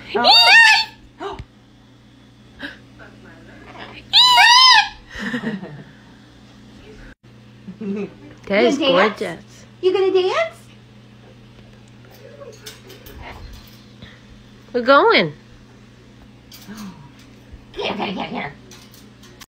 Oh. That is gorgeous. You gonna dance? We're going. Here.